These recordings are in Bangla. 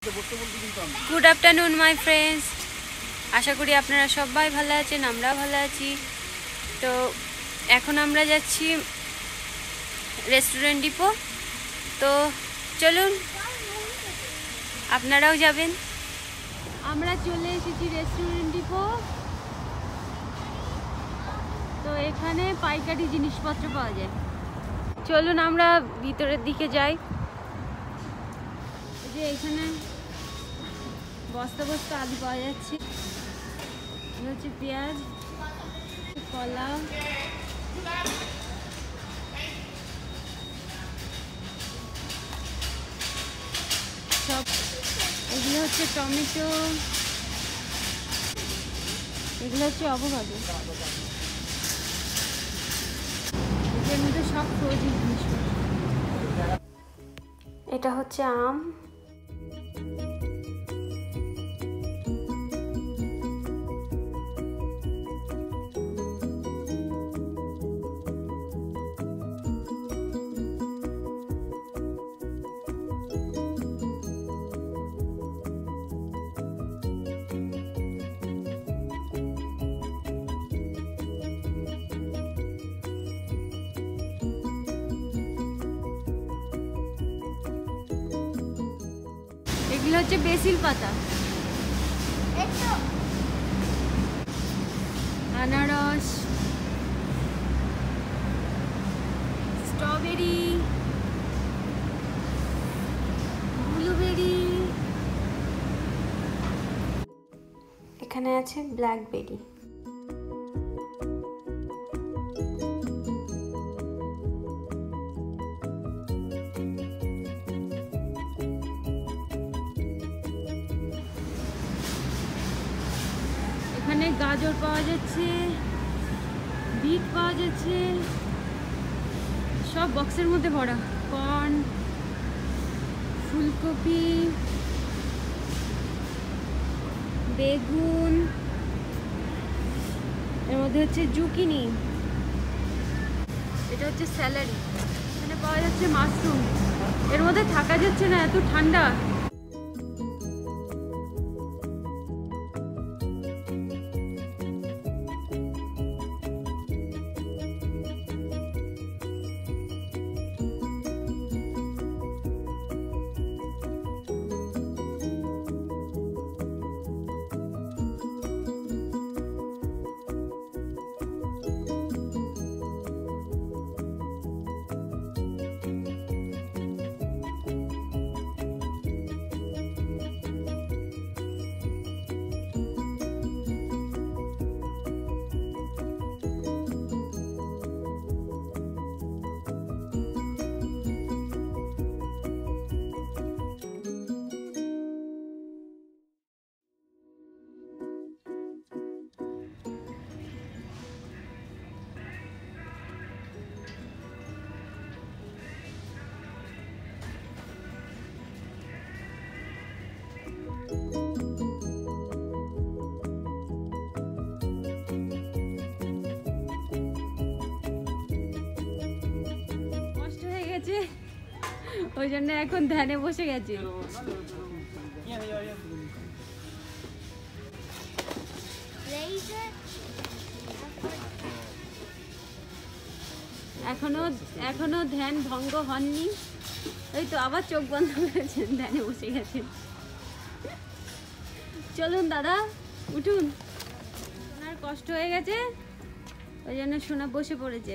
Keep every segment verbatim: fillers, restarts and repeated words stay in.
गुड आफ्टरनून माई फ्रेंड्स, आशा करी आपनारा सबाई भालो आछेन, आमरा भालो आछि। तो एखन आमरा जाচ্ছি रेस्टुरेंट डिपो। तो चलुन आपनाराও যাবেন। আমরা চলে এসেছি রেস্টুরেন্ট ডিপো। তো এখানে পাইকারি জিনিসপত্র পাওয়া যায়। চলুন আমরা ভিতরের দিকে যাই। এই যে এখানে বস্তা বস্তা আলু পাওয়া যাচ্ছে, হচ্ছে পেঁয়াজ, কলা, সব এগুলো হচ্ছে টমেটো, এগুলো হচ্ছে অ্যাভোকাডো, এর মধ্যে সব ফ্রোজেন জিনিস। এটা হচ্ছে আম, এগুলো হচ্ছে বেসিল পাতা, আনারস, স্ট্রবেরি, ব্লুবেরি, এখানে আছে ব্ল্যাকবেরি। এখানে গাজর পাওয়া যাচ্ছে, বিট পাওয়া যাচ্ছে, সব বক্সের মধ্যে ভরা। কর্ন, ফুলকপি, বেগুন, এর মধ্যে হচ্ছে জুকিনি, এটা হচ্ছে স্যালারি। এখানে পাওয়া যাচ্ছে মাশরুম, এর মধ্যে থাকা যাচ্ছে না, এত ঠান্ডা। ওই জন্য এখন ধ্যানে বসে গেছে। এখনো এখনো ধ্যান ভঙ্গ হননি। ওই তো আবার চোখ বন্ধ করেছেন, ধ্যানে বসে গেছেন। চলুন দাদা উঠুন, ওনার কষ্ট হয়ে গেছে ওই জন্য সোনা বসে পড়েছে।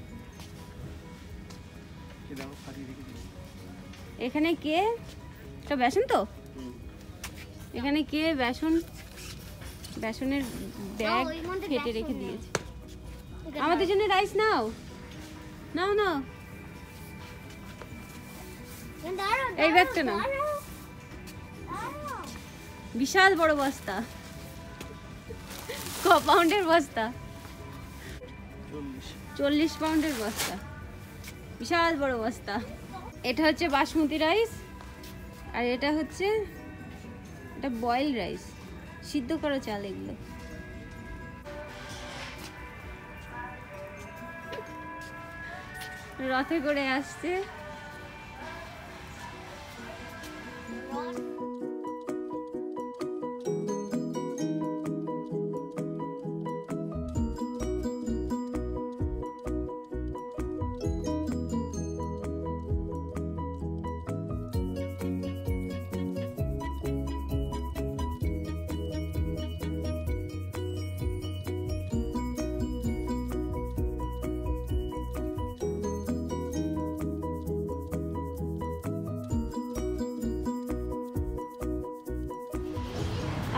এখানে কে তো বেসন, তো এখানে কে বেসন, বেসনের ব্যাগ কেটে রেখে দিয়েছে। আমাদের জন্য রাইস নাও নাও নাও, এই ব্যাগটা নাও, বিশাল বড় বস্তা, ক পাউন্ডের বস্তা, চল্লিশ পাউন্ডের বস্তা, বিশাল বড় বস্তা। এটা হচ্ছে বাসমতি রাইস, আর এটা হচ্ছে এটা বয়েল রাইস, সিদ্ধ করা চাল। এগুলো রথে করে আসছে।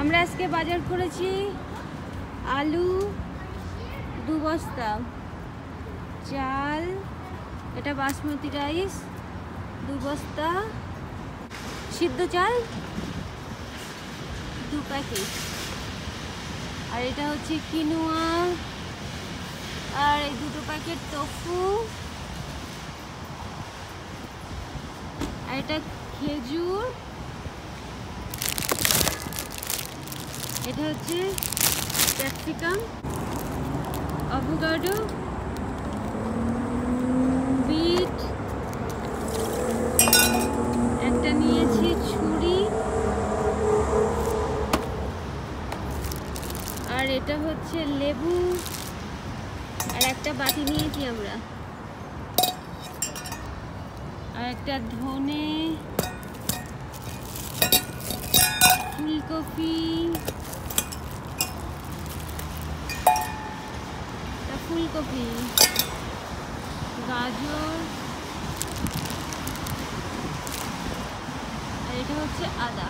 আমরা আজকে বাজার করেছি আলু দু বস্তা, চাল, এটা বাসমতি রাইস দু বস্তা, সিদ্ধ চাল দু প্যাকেট, আর এটা হচ্ছে কিনোয়া, আর এই দুটো প্যাকেট টোফু, আর এটা খেজুর, এটা হচ্ছে ক্যাপসিকাম, অ্যাভোকাডো, বিট, একটা নিয়েছি ছুরি, আর এটা হচ্ছে লেবু, আর একটা বাটি নিয়েছি আমরা, আর একটা ধনে, ফুলকপি, ফুলকপি, গাজর, আর এটা হচ্ছে আদা।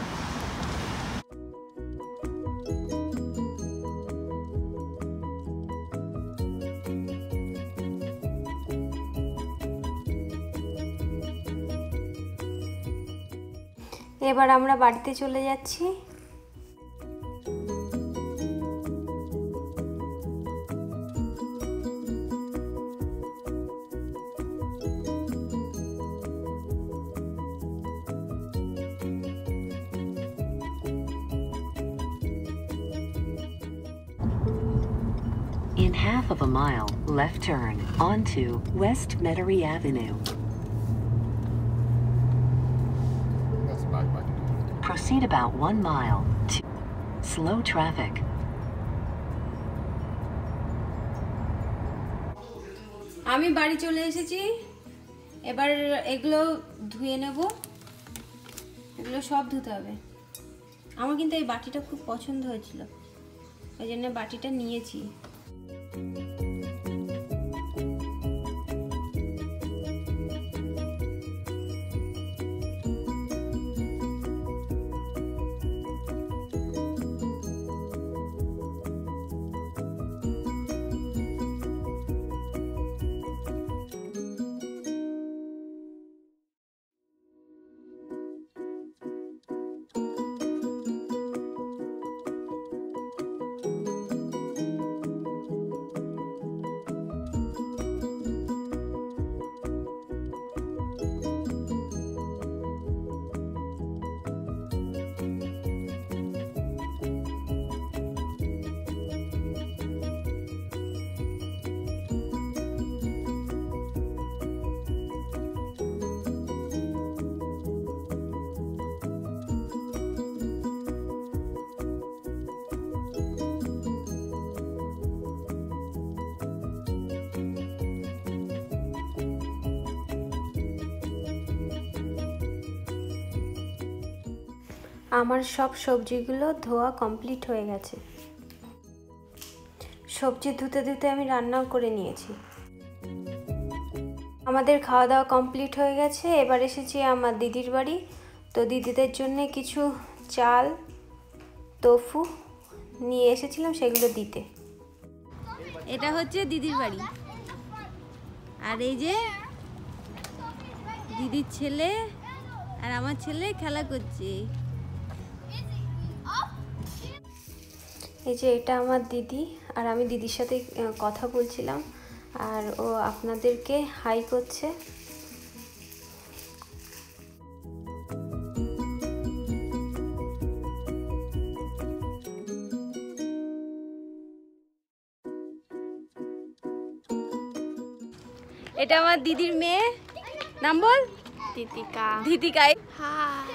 এবার আমরা বাড়িতে চলে যাচ্ছি। In half of a mile, left turn onto West Metairie Avenue. That's back, back. Proceed about one mile to slow traffic. আমি বাড়ি চলে এসেছি, এবার এগুলো ধুয়ে নেব, এগুলো সব ধুতে হবে। আমার কিন্তু এই বাটিটা খুব পছন্দ হয়েছিল, ওই জন্য বাটিটা নিয়েছি। আমার সব সবজিগুলো ধোয়া কমপ্লিট হয়ে গেছে। সবজি ধুতে ধুতে আমি রান্নাও করে নিয়েছি। আমাদের খাওয়া দাওয়া কমপ্লিট হয়ে গেছে। এবার এসেছি আমার দিদির বাড়ি। তো দিদিদের জন্য কিছু চাল, তোফু নিয়ে এসেছিলাম, সেগুলো দিতে। এটা হচ্ছে দিদির বাড়ি, আর এই যে দিদির ছেলে আর আমার ছেলে খেলা করছে। এই যে এটা আমার দিদি, আর আমি দিদির সাথে কথা বলছিলাম, আর ও আপনাদেরকে হাই করছে। এটা আমার দিদির মেয়ে, নাম বল। দিতিকা। দিতিকা। হাই।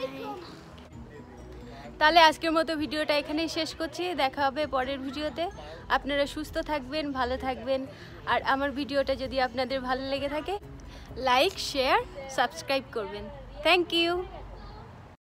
তাহলে আজকের মতো ভিডিওটা এখানেই শেষ করছি। দেখা হবে পরের ভিডিওতে। আপনারা সুস্থ থাকবেন, ভালো থাকবেন, আর আমার ভিডিওটা যদি আপনাদের ভালো লেগে থাকে লাইক, শেয়ার, সাবস্ক্রাইব করবেন। Thank you.